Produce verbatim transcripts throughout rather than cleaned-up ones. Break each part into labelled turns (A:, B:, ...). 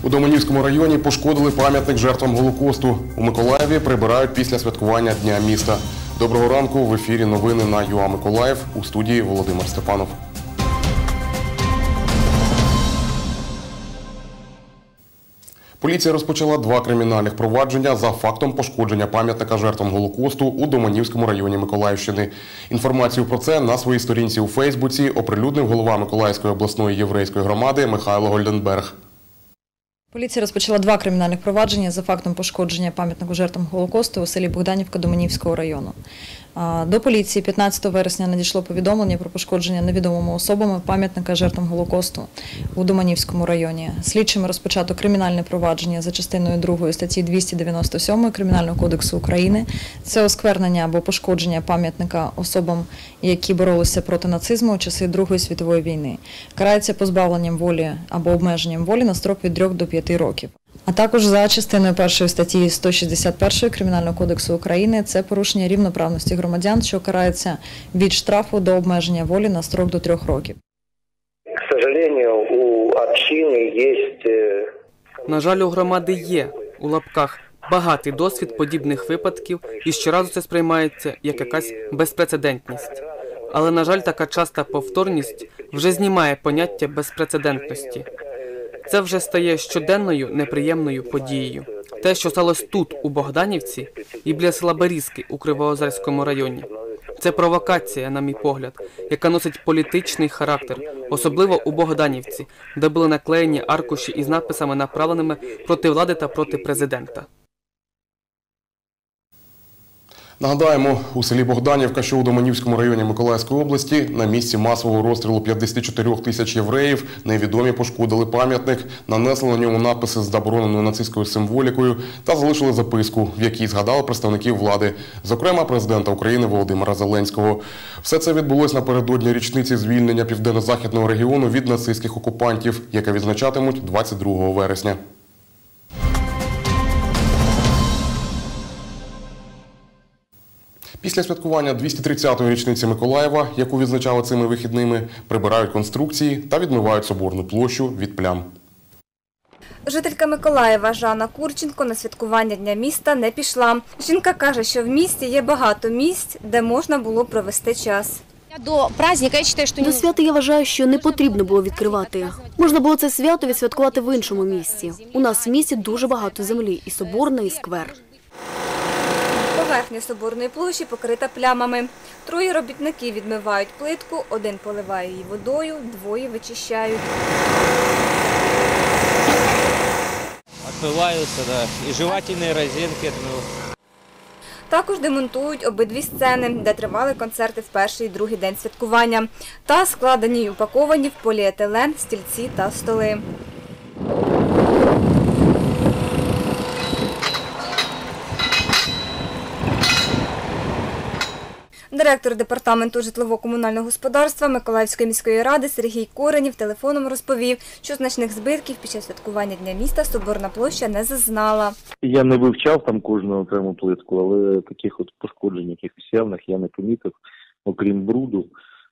A: У Доманівському районі пошкодили пам'ятник жертвам Голокосту. У Миколаєві прибирають після святкування Дня міста. Доброго ранку, в ефірі новини на ЮА Миколаїв, у студії Володимир Степанов. Поліція розпочала два кримінальних провадження за фактом пошкодження пам'ятника жертвам Голокосту у Доманівському районі Миколаївщини. Інформацію про це на своїй сторінці у Фейсбуці оприлюднив голова Миколаївської обласної єврейської громади Михайло Гольденберг.
B: Поліція розпочала два кримінальних провадження за фактом пошкодження пам'ятнику жертвам Голокосту у селі Богданівка Доманівського району. До поліції п'ятнадцятого вересня надійшло повідомлення про пошкодження невідомими особами пам'ятника жертвам Голокосту у Доманівському районі. Слідчими розпочато кримінальне провадження за частиною другої статті двісті дев'яносто сьомої Кримінального кодексу України. Це осквернення або пошкодження пам'ятника особам, які боролися проти нацизму у часи Другої світової війни. Карається позбавленням волі або обмеженням волі на строк від трьох до п'яти років. А також за частиною першої статті сто шістдесят першої Кримінального кодексу України це порушення рівноправності громадян, що карається від штрафу до обмеження волі на строк до трьох років.
C: К сожалению, у общини є...
D: На жаль, у громади є, у лапках, багатий досвід подібних випадків і щоразу це сприймається як якась безпрецедентність. Але, на жаль, така часта повторність вже знімає поняття безпрецедентності. Це вже стає щоденною неприємною подією. Те, що сталося тут, у Богданівці, і біля села Берізки у Кривоозерському районі, це провокація, на мій погляд, яка носить політичний характер, особливо у Богданівці, де були наклеєні аркуші із надписами, направленими проти влади та проти президента.
A: Нагадаємо, у селі Богданівка, що у Доманівському районі Миколаївської області, на місці масового розстрілу п'ятдесят чотири тисяч євреїв невідомі пошкодили пам'ятник, нанесли на ньому написи з забороненою нацистською символікою та залишили записку, в якій згадали представників влади, зокрема президента України Володимира Зеленського. Все це відбулось напередодні річниці звільнення південно-західного регіону від нацистських окупантів, яке відзначатимуть двадцять другого вересня. Після святкування двісті тридцятої річниці Миколаєва, яку відзначали цими вихідними, прибирають конструкції та відмивають Соборну площу від плям.
E: Жителька Миколаєва Жанна Курченко на святкування Дня міста не пішла. Жінка каже, що в місті є багато місць, де можна було провести час.
F: До праздника, я вважаю, що... До свята я вважаю, що не потрібно було відкривати. Можна було це свято відсвяткувати в іншому місці. У нас в місті дуже багато землі, і Соборна, і сквер.
E: Поверхня Соборної площі покрита плямами. Троє робітників відмивають плитку, один поливає її водою, двоє вичищають.
G: Відмиваються, да. І жевательні резинки.
E: Також демонтують обидві сцени, де тривали концерти в перший і другий день святкування. Та складені й упаковані в поліетилен стільці та столи. Директор департаменту житлово-комунального господарства Миколаївської міської ради Сергій Коренів телефоном розповів, що значних збитків під час святкування Дня міста Соборна площа не зазнала.
H: Я не вивчав там кожну окрему плитку, але таких от пошкоджень, якихось явних я не помітив, окрім бруду.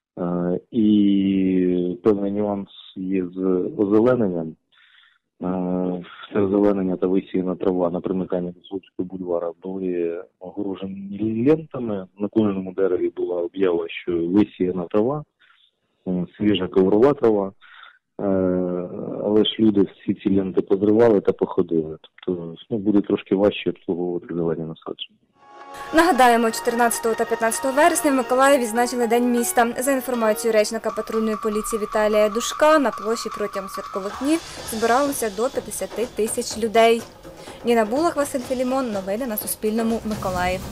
H: І певний нюанс є з озелененням. Це озеленення та висіяна трава на примиканні до Слуцького бульвара були огорожені лентами. На кожному дереві була об'ява, що висіяна трава, свіжа коврова трава. Але ж люди всі ці ленти позривали та походили. Тобто ну, буде трошки важче обслуговувати зелені насадження.
E: Нагадаємо, чотирнадцятого та п'ятнадцятого вересня в Миколаєві відзначили День міста. За інформацією речника патрульної поліції Віталія Душка, на площі протягом святкових днів збиралося до п'ятдесят тисяч людей. Ніна Булах, Василь Філімон. Новини на Суспільному. Миколаїв.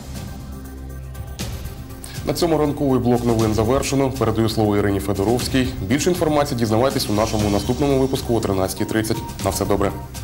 A: На цьому ранковий блок новин завершено. Передаю слово Ірині Федоровській. Більше інформації дізнавайтесь у нашому наступному випуску о тринадцятій тридцять. На все добре.